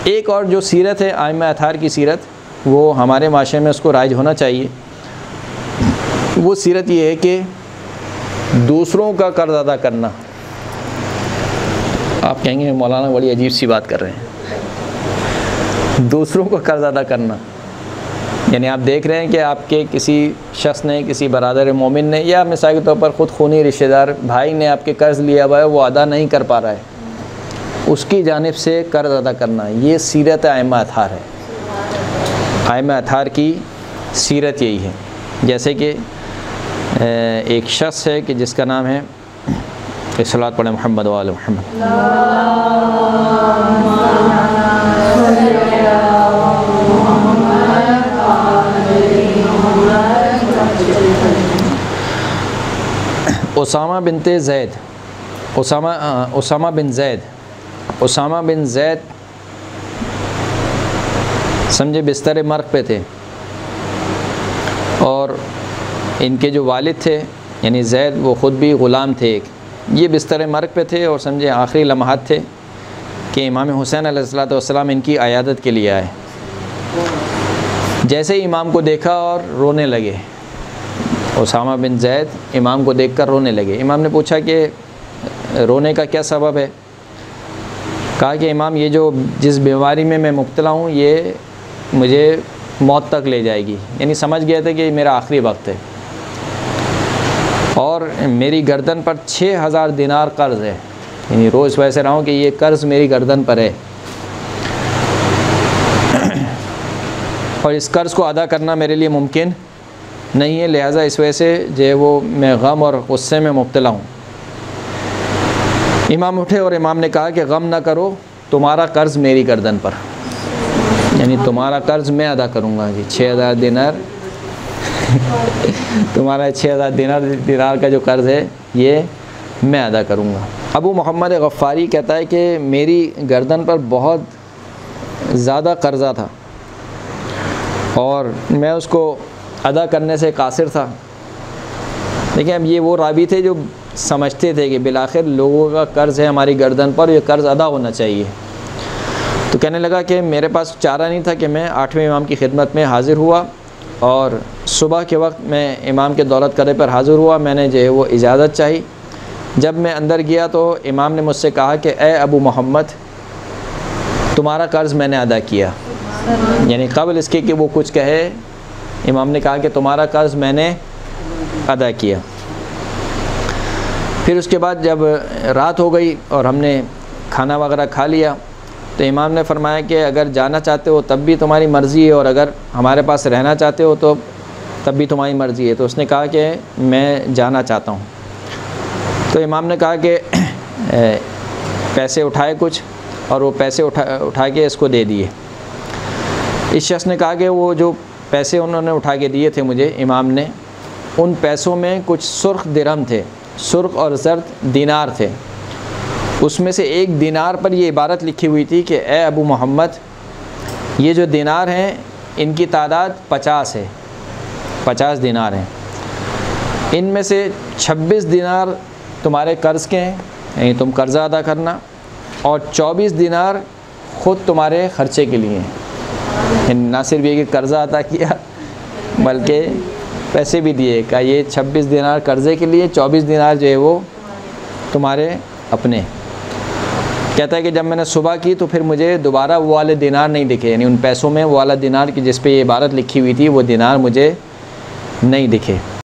एक और जो सीरत है आइम्मा अथहार की सीरत, वो हमारे माशरे में उसको राइज होना चाहिए। वो सीरत ये है कि दूसरों का कर्ज अदा करना। आप कहेंगे मौलाना बड़ी अजीब सी बात कर रहे हैं, दूसरों का कर्ज अदा करना यानी आप देख रहे हैं कि आपके किसी शख्स ने, किसी बरादर मोमिन ने, या मिसाल के तौर पर ख़ुद खूनी रिश्तेदार भाई ने आपके कर्ज़ लिया हुआ है, वो अदा नहीं कर पा रहा है, उसकी जानिब से कर्ज़ अदा करना, ये सीरत आइम्मा अथहार है। आइम्मा अथहार की सीरत यही है। जैसे कि एक शख्स है कि जिसका नाम है, सलात पढ़े मोहम्मद वाले मोहम्मद, उसामा बिनते ज़ैद, उसामा बिन ज़ैद समझे बिस्तर मर्ग पे थे, और इनके जो वालिद थे यानी ज़ैद, वो ख़ुद भी ग़ुलाम थे, एक ये बिस्तर मर्ग पे थे, और समझे आखिरी लम्हात थे कि इमाम हुसैन अलैहिस्सलाम इनकी अयादत के लिए आए। जैसे ही इमाम को देखा और रोने लगे, उसामा बिन ज़ैद इमाम को देखकर रोने लगे। इमाम ने पूछा कि रोने का क्या सबब है? कहा कि इमाम, ये जो जिस बीमारी में मैं मुब्तला हूँ ये मुझे मौत तक ले जाएगी, यानी समझ गया था कि मेरा आखिरी वक्त है, और मेरी गर्दन पर 6000 दिनार कर्ज़ है, यानी रोज़ वैसे रहा हूँ कि ये कर्ज़ मेरी गर्दन पर है, और इस कर्ज़ को अदा करना मेरे लिए मुमकिन नहीं है, लिहाजा इस वजह से जो है वो मैं गम और गुस्से में मुब्तला हूँ। इमाम उठे और इमाम ने कहा कि गम ना करो, तुम्हारा कर्ज़ मेरी गर्दन पर, यानी तुम्हारा कर्ज़ मैं अदा करूँगा जी। 6000 दिनार तुम्हारा 6000 दिनार का जो कर्ज़ है ये मैं अदा करूँगा। अबू मोहम्मद गफ़ारी कहता है कि मेरी गर्दन पर बहुत ज़्यादा कर्ज़ा था और मैं उसको अदा करने से कासिर था। देखिए, अब ये वो रावी थे जो समझते थे कि बिलाखिर लोगों का कर्ज़ है हमारी गर्दन पर, ये कर्ज़ अदा होना चाहिए। तो कहने लगा कि मेरे पास चारा नहीं था कि मैं 8वें इमाम की खिदमत में हाज़िर हुआ, और सुबह के वक्त मैं इमाम के दौलत करे पर हाज़िर हुआ। मैंने जो है वो इजाज़त चाही। जब मैं अंदर गया तो इमाम ने मुझसे कहा कि ए अबू मोहम्मद, तुम्हारा कर्ज़ मैंने अदा किया, यानी क़ब्ल इसके कि वो कुछ कहे, इमाम ने कहा कि तुम्हारा कर्ज़ मैंने अदा किया। फिर उसके बाद जब रात हो गई और हमने खाना वगैरह खा लिया, तो इमाम ने फरमाया कि अगर जाना चाहते हो तब भी तुम्हारी मर्ज़ी है, और अगर हमारे पास रहना चाहते हो तो तब भी तुम्हारी मर्ज़ी है। तो उसने कहा कि मैं जाना चाहता हूँ। तो इमाम ने कहा कि पैसे उठाए कुछ, और वो पैसे उठा के इसको दे दिए। इस शख्स ने कहा कि वो जो पैसे उन्होंने उठा के दिए थे मुझे, इमाम ने, उन पैसों में कुछ सुर्ख दिरहम थे, सुर्ख और ज़र्द दिनार थे। उसमें से एक दिनार पर ये इबारत लिखी हुई थी कि ए अबू मोहम्मद, ये जो दिनार हैं इनकी तादाद 50 है, 50 दिनार हैं। इनमें से 26 दिनार तुम्हारे कर्ज़ के हैं, यानी तुम कर्ज़ा अदा करना, और 24 दिनार ख़ुद तुम्हारे ख़र्चे के लिए हैं। ना सिर्फ ये कि कर्ज़ा अदा किया बल्कि पैसे भी दिए, का ये 26 दिनार कर्ज़े के लिए, 24 दिनार जो है वो तुम्हारे अपने। कहता है कि जब मैंने सुबह की तो फिर मुझे दोबारा वो वाले दिनार नहीं दिखे, यानी उन पैसों में वो वाला दिनार की जिस पे ये इबारत लिखी हुई थी वो दिनार मुझे नहीं दिखे।